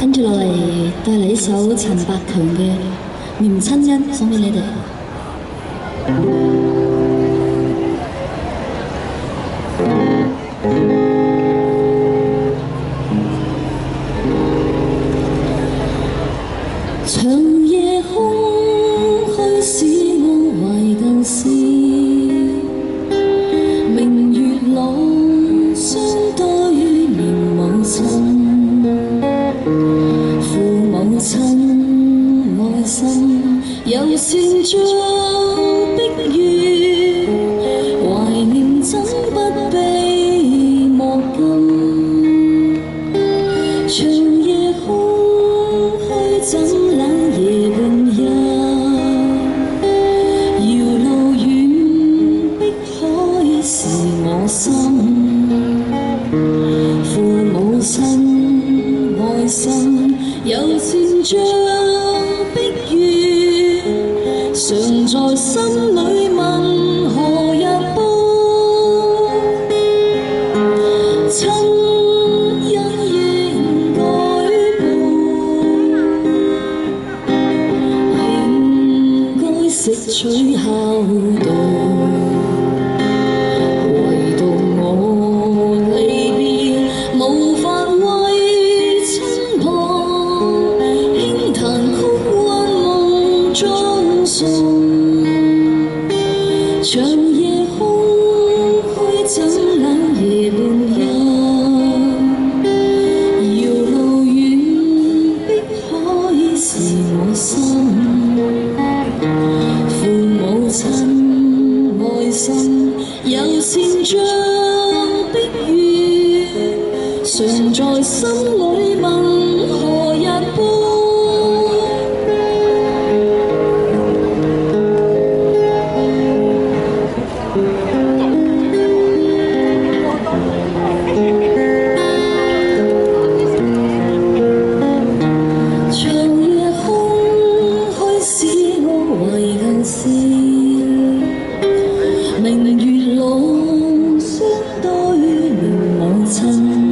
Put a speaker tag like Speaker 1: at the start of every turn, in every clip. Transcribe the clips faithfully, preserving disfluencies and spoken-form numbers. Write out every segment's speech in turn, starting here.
Speaker 1: 跟住落嚟帶嚟一首陳百強嘅《念親恩》，送俾你哋。長夜空虛使我懷舊事，明月朗相多於念母親。 親愛心，又算將碧月，懷念怎不悲莫禁。長夜空虛怎冷夜半日，遙路遠，碧海是我心。父母親愛心。 又算像碧月，常在心裏問何日報？親恩應該報，應該食取孝道。唯獨我離別，無法為親旁。 中送，長夜空虛怎冷夜半日，遙路遠，碧海是我心。父母親愛心，又善像碧月，常在心裏問何日報？ 明月朗相多於念母親，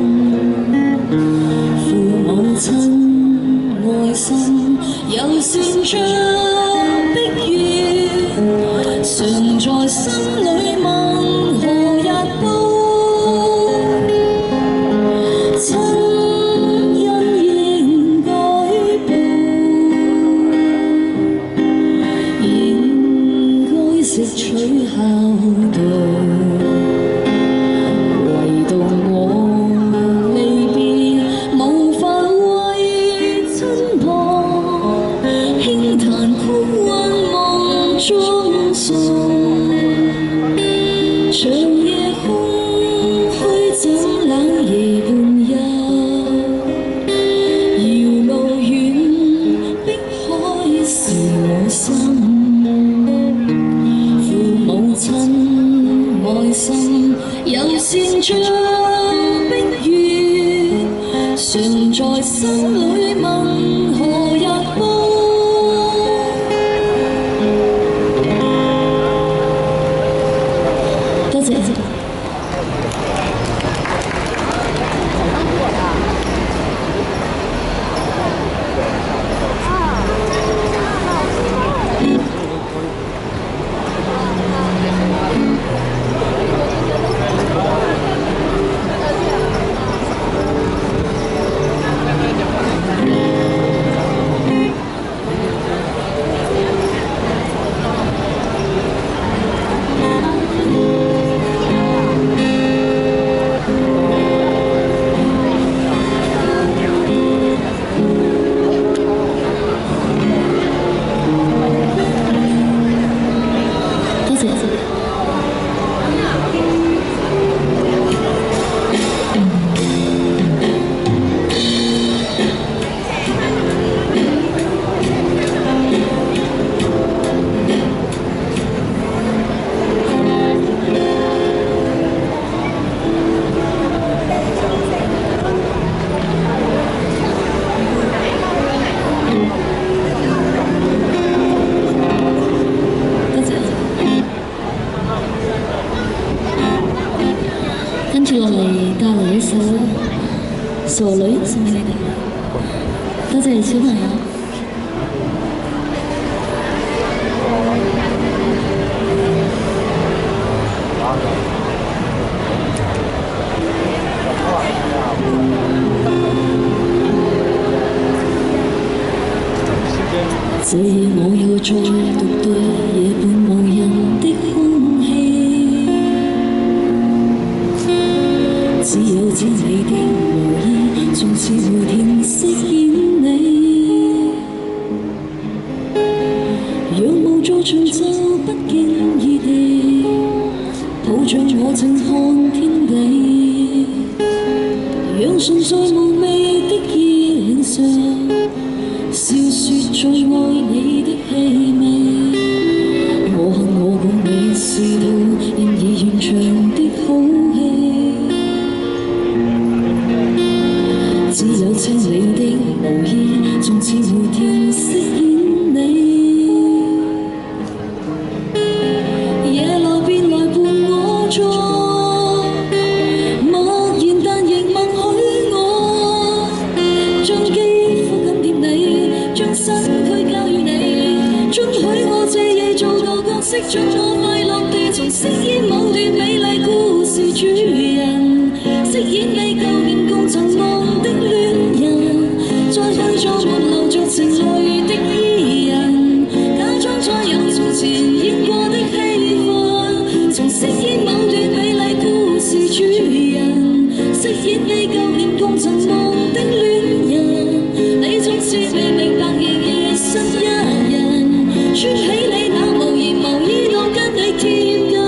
Speaker 1: 父母親愛心，又算像碧月，常在心裏問何日報？親恩應該報，應該食取孝道。 唯獨我離別，無法為親旁，輕彈曲韻夢中送。長夜空虛怎冷夜半日，遙路遠，碧海是我心。 親愛心，又善像碧月，常在心裏問何日報？多謝。跟住落嚟帶嚟一首《傻女》送俾你哋。 多謝小朋友。這夜我又再獨對夜半無人的空氣，只有只你的無意，從此沒停飾演你。仰望在長袖不經意地抱着我靜看天地，讓唇在無味的衣領上笑說最愛你的氣味，我恨我共你試到現已完場的好戲，只有清你的無意，從此沒停飾演你。夜來便來伴我坐，默然但亦默許我，將肌膚緊貼你。將身軀交予你，准許我這夜做個角色，將我快樂地從飾演某段美麗故事主人，飾演你舊年共曾夢的戀人，再去做沒流着情淚的伊人，假裝再有從前演過的戲份，從飾演某段美麗故事主人，飾演你舊年共曾夢的戀人，你總是未明白。新一人穿起你那無言無意當跟你貼近，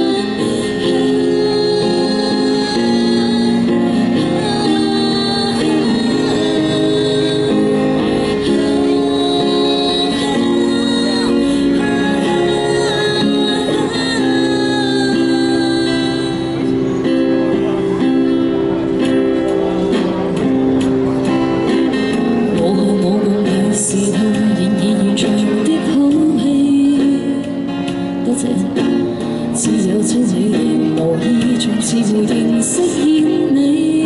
Speaker 1: 只有知你的無意，從此沒停飾演你。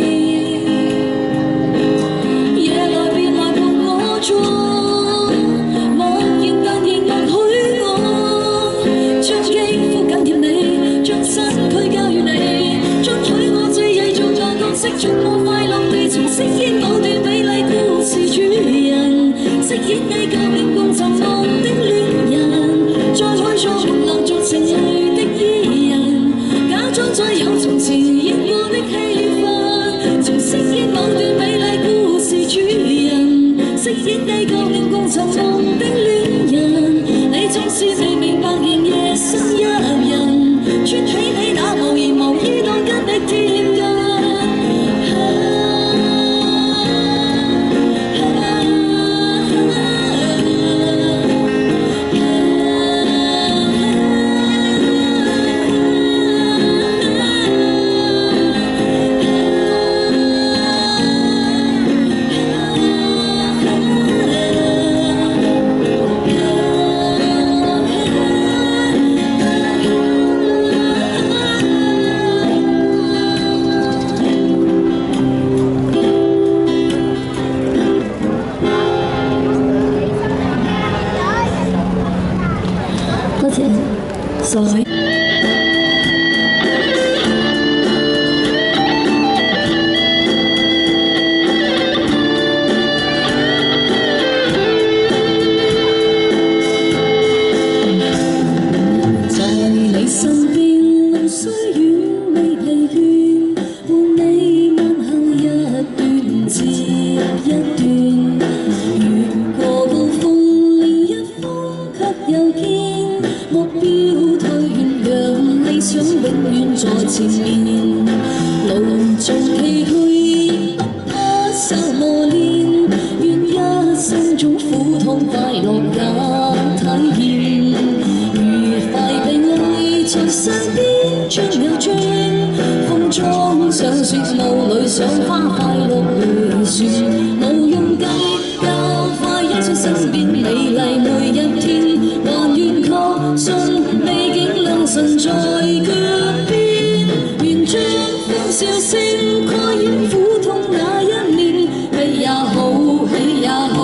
Speaker 1: 夜來便來伴我坐，默然但亦默許我，將肌膚緊貼你，將身軀交予你，准許我這夜做個角色，盡我快樂地從飾演某段美麗故事主人，飾演你舊年共尋夢的戀人，再去做沒流着情淚的伊人，假裝再有從前演過的戲份，從飾演某段美麗故事主人，飾演你舊年共尋夢的戀人，你總是未明白仍夜深一人，穿起你那無言無意當跟你貼近。Sorry。在你身邊，路雖遠未疲倦，伴你慢行一段接一段，越過高峰，另一峰卻又見。目標推遠，讓理想永遠在前面。路盡崎嶇，不怕受磨練，願一生中苦痛快樂也體驗。愉快地愛在身邊轉又轉，風中上雪霧裏賞花快樂迴旋，無用計較快一出身邊美麗每一天，還願確信美景良辰在腳邊，願將歡笑聲蓋掩苦痛那一面，悲也好，喜也好。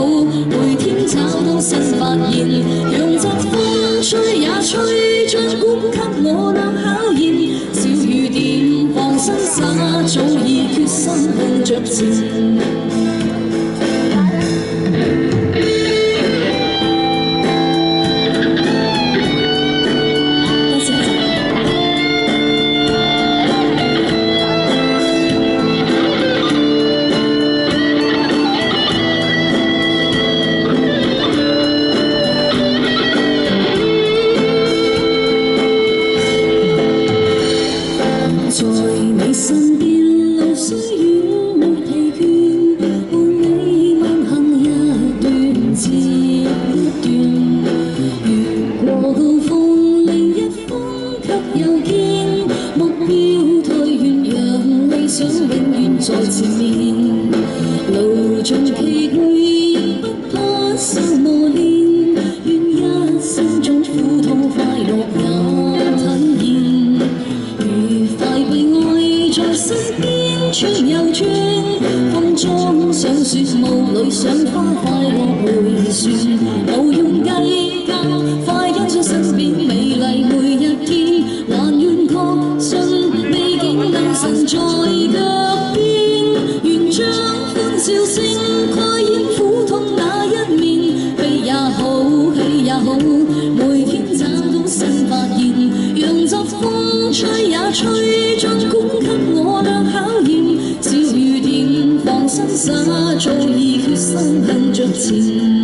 Speaker 1: 疲累不怕受磨練，願一生中苦痛快樂也體驗。愉快被愛在身邊轉又轉，風中想雪霧裏想花快樂回旋，無用計較，快欣賞身邊美麗每一天，還願確信美景能神在腳邊，願將歡笑聲蓋掩苦痛那一面，悲也好，喜也好，每天找到新發現，讓疾風吹也吹，盡管給我略考驗，小雨點放心灑，早已決心向着前。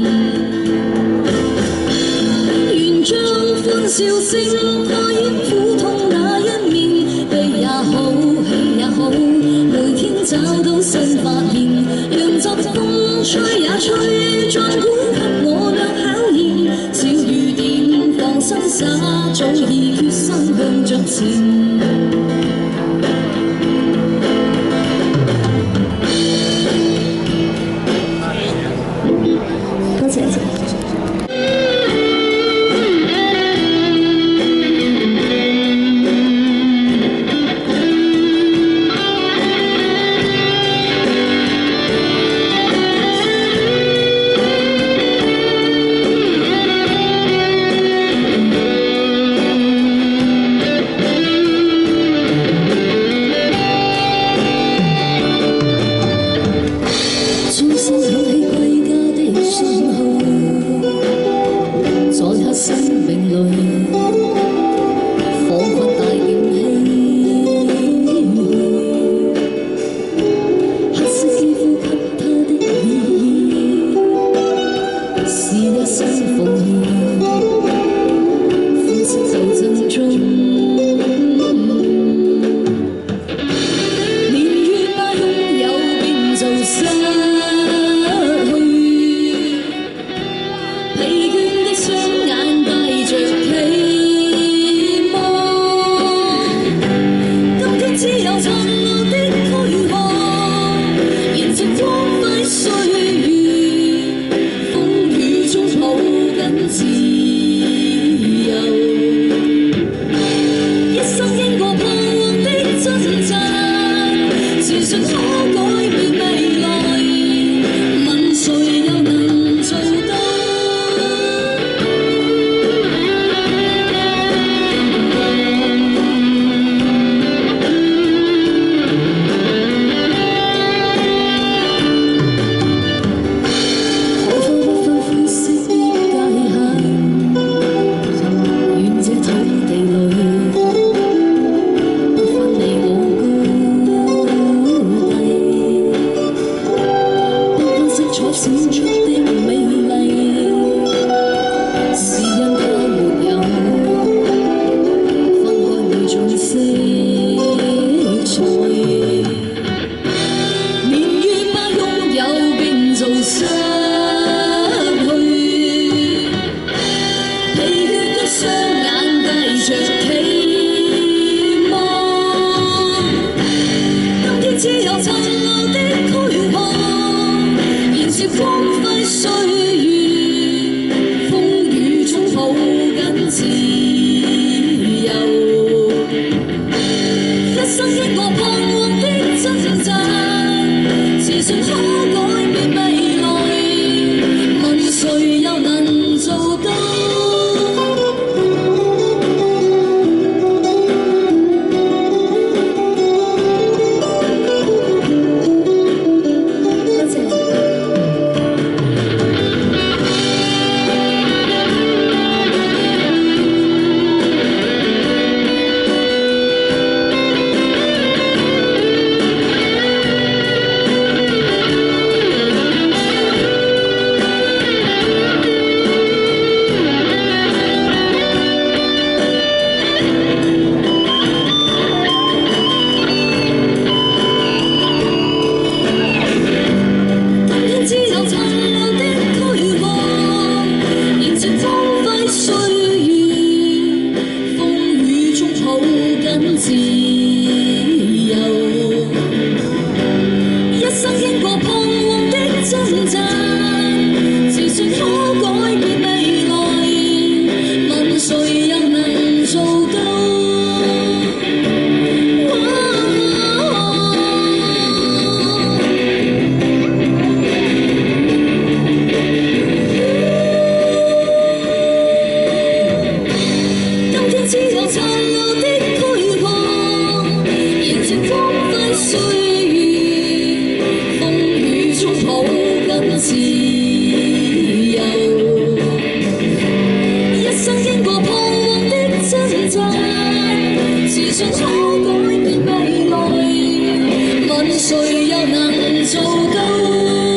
Speaker 1: 願將歡笑聲蓋掩苦痛那一面，悲也好，喜也好，每天找到新發現，讓疾風吹也吹，盡管給我略考驗，小雨點放心灑，早已決心向着前。多謝。生命裏，彷彿帶點唏噓。黑色肌膚給他的意義，是一生奉獻，歡笑就正中。年月把擁有變做失去，疲倦的雙眼帶着期望，今天只有殘留的軀殼，延續光輝歲月，風雨中抱緊自由。一生經過彷徨的掙扎，自信可改變未來，問誰又能做到？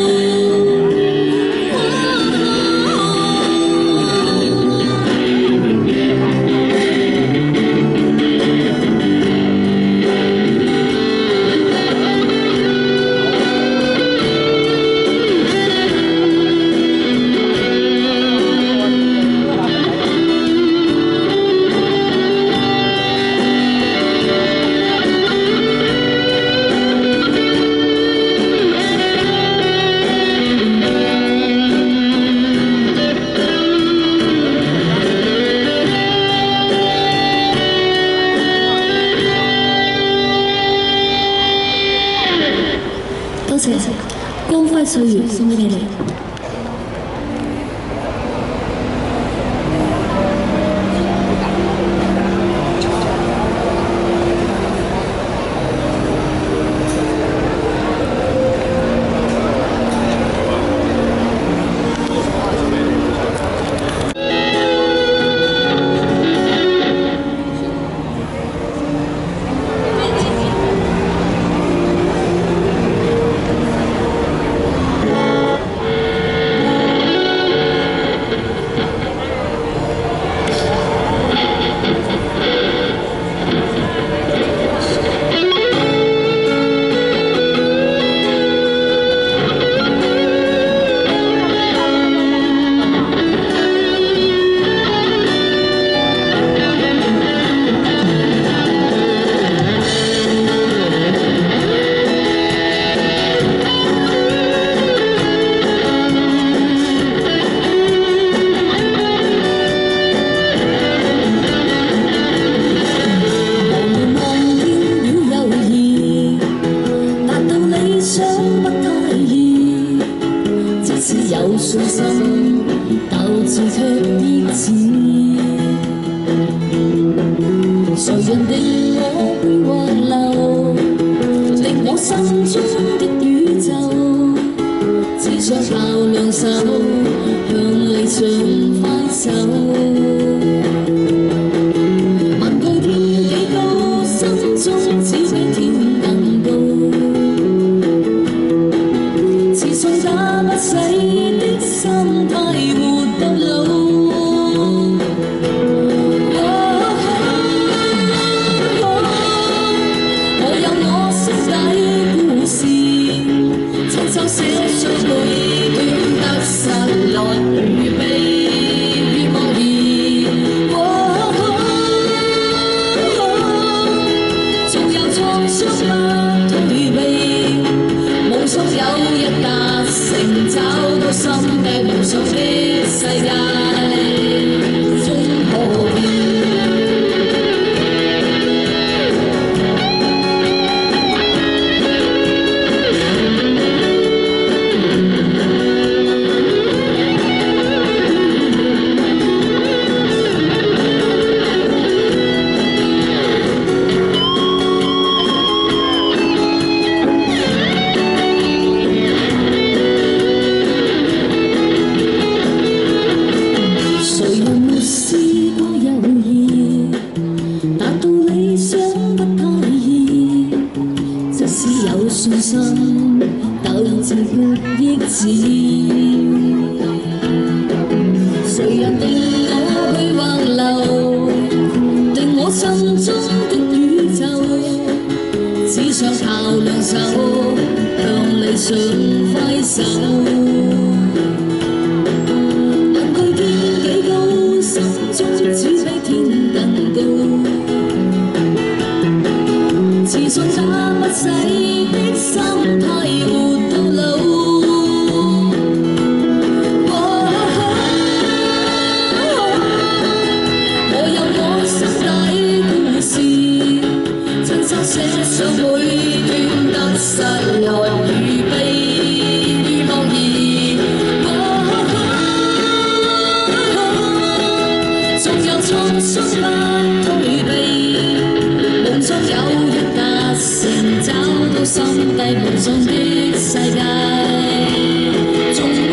Speaker 1: 多謝光輝歲月送俾你哋。有信心，鬥志卻抑止。誰人定我會滑流，令我心中的宇宙，只想靠兩手向理想揮手。問句天幾高，心中只比天更高。自信打不死。 心態活到老，我有我心底故事，親手寫出每段得失來預備，別茫然。縱有創傷不退避，夢想有日達成，找到心底夢想的世界中可變。有信心，鬥志卻抑止。誰人定我去橫流，定我心中的宇宙，只想靠兩手向理想揮手。問句天幾高，心中只比天更高。 自信打不死的心態活到老，我有我心底故事，親手寫上每段得失來預備，如茫然。縱有創傷不退避，夢想有日達成，找到心底夢想的世界。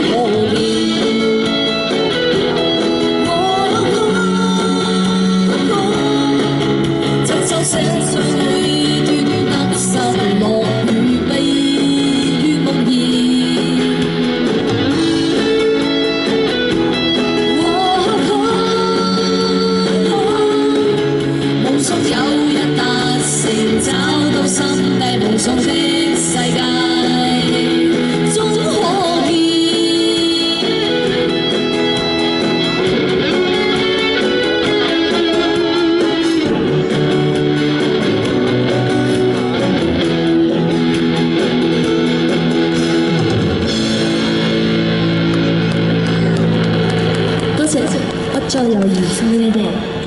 Speaker 1: 首友誼送俾你哋。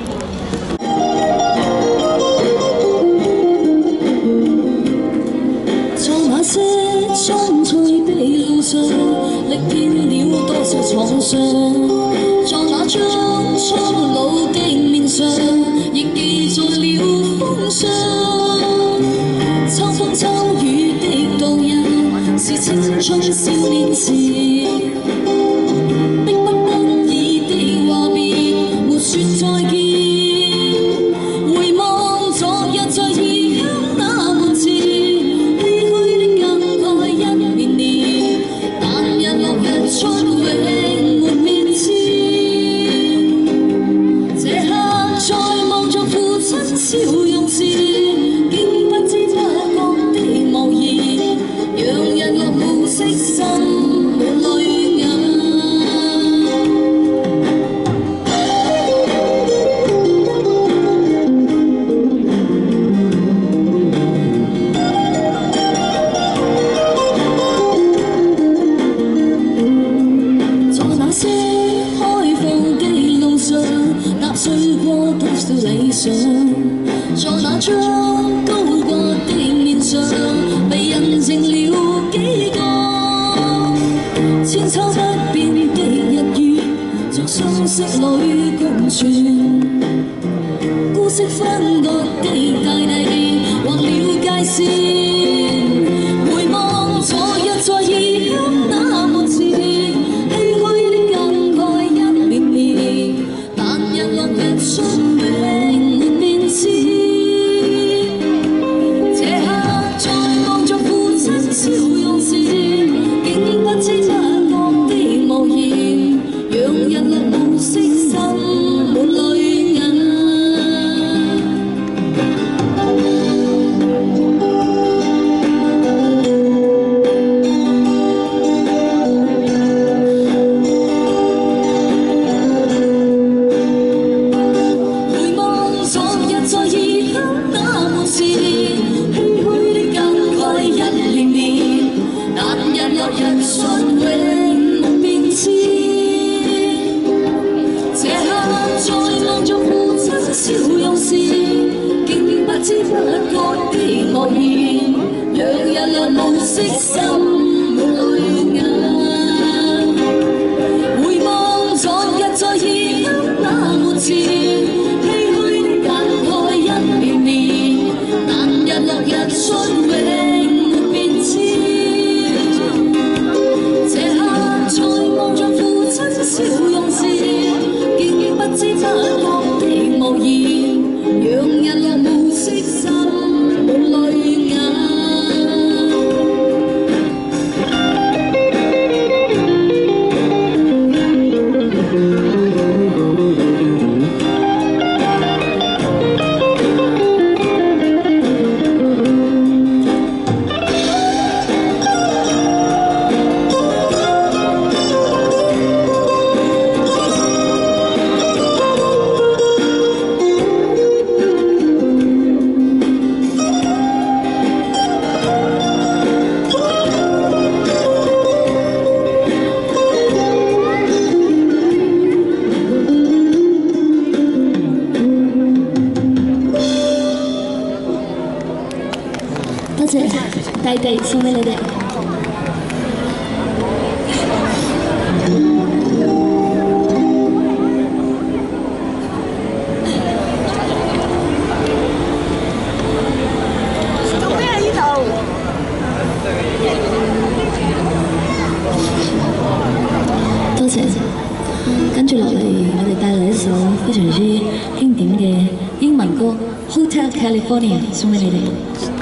Speaker 1: 在那些蒼翠的路上，歷遍了多少創傷，在那張蒼老的面上，亦記載了風霜。秋風秋雨的烙印，是青春少年時。 說再見，回望昨日在異鄉那門前，唏噓的感慨一年年，但日落日出永沒變遷。這刻再望着父親笑容時，竟不知不覺的無言，讓日落暮色滲滿淚眼。 理想，在那張高掛的面上，被印證了幾個千秋不變的日月，在相識裏共存。孤色分割的大地，劃了界線。回望昨日在異鄉那門前，唏噓的感慨一綿綿，但日落日出。 笑容時，竟不知不覺的無言，讓日落暮色滲滿淚眼。回望昨日在異鄉那門前，唏噓的感慨一連連。 但日落日出永沒變遷，這刻再望着父親笑容時，竟不知不覺的愕然，讓日落暮色滲滿淚眼。回望昨日在異鄉那門前，唏噓的感慨一綿綿，但日落日出永沒變遷。 笑容時，竟不知不覺的無言，讓日落暮色滲滿淚眼。多謝大地送俾你哋。做咩喺呢度？多謝。跟住落嚟，我哋帶嚟一首非常之經典嘅英文歌《Hotel California》送俾你哋。